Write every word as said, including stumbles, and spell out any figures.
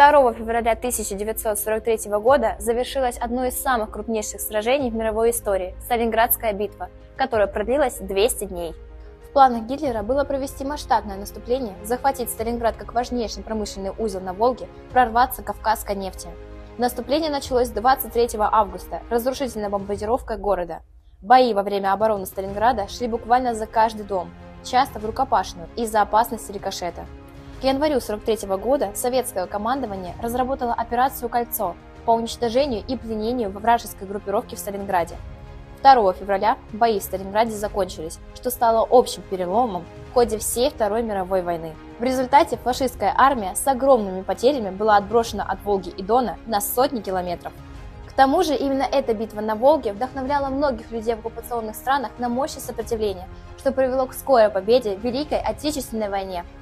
второго февраля тысяча девятьсот сорок третьего года завершилось одно из самых крупнейших сражений в мировой истории – Сталинградская битва, которая продлилась двести дней. В планах Гитлера было провести масштабное наступление, захватить Сталинград как важнейший промышленный узел на Волге, прорваться к Кавказской нефти. Наступление началось двадцать третьего августа разрушительной бомбардировкой города. Бои во время обороны Сталинграда шли буквально за каждый дом, часто в рукопашную из-за опасности рикошета. К январю сорок третьего года советское командование разработало операцию «Кольцо» по уничтожению и пленению вражеской группировки в Сталинграде. второго февраля бои в Сталинграде закончились, что стало общим переломом в ходе всей Второй мировой войны. В результате фашистская армия с огромными потерями была отброшена от Волги и Дона на сотни километров. К тому же именно эта битва на Волге вдохновляла многих людей в оккупационных странах на мощное сопротивление, что привело к скорой победе в Великой Отечественной войне.